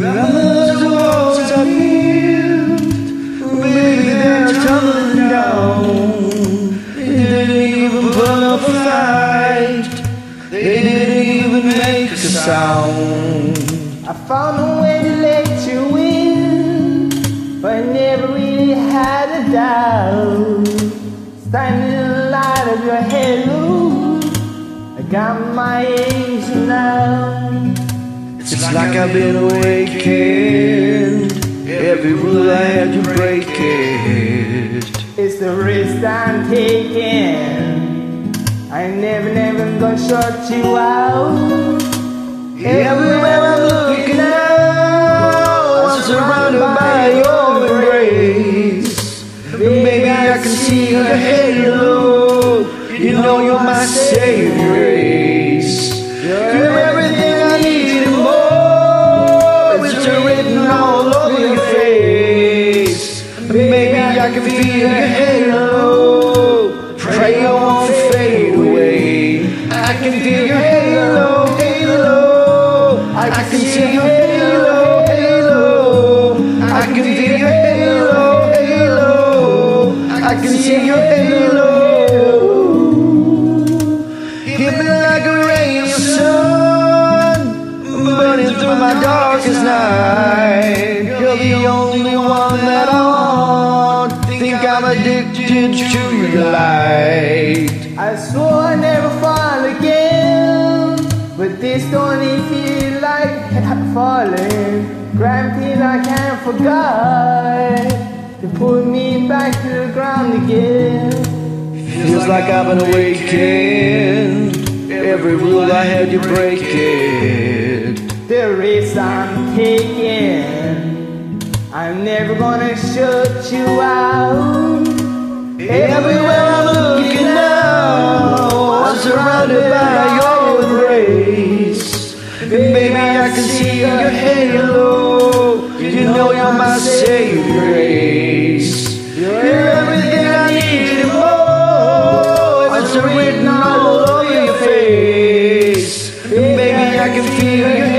Remember the walls I built, baby, they're tumbling down. They didn't even put up a fight, they didn't even make a sound. I found a way to let you in, but I never really had a doubt. Standing in the light of your halo, I got my angel now. It's like I've been awakened, every rule I had to break it. It's the risk I'm taking, I never gonna shut you out. Everywhere I'm looking now, I'm surrounded by your embrace. Baby, I can see your halo, you know you're my saving grace. You're everything I need and more, it's written all over your face. Baby, I can feel your halo, pray I won't fade away. I can feel your halo, halo, I can see your halo, halo, I can feel your halo, halo, I can see your halo. Hit me like a ray of sun, burning through my darkest night. You're the only one that I want, think I'm addicted to your light. I swore I'd never fall again, but this don't even feel like falling. Granted I can't forget, to put me back to the ground again. Feels like I've been awakened, every rule I had to break it. The risk I'm taking, I'm never gonna shut you out. Everywhere I'm looking now, I'm surrounded by your embrace. Baby, I can see your halo, you know you're my saving grace. You're everything I need and more, it's written all over your face. Baby, I can feel your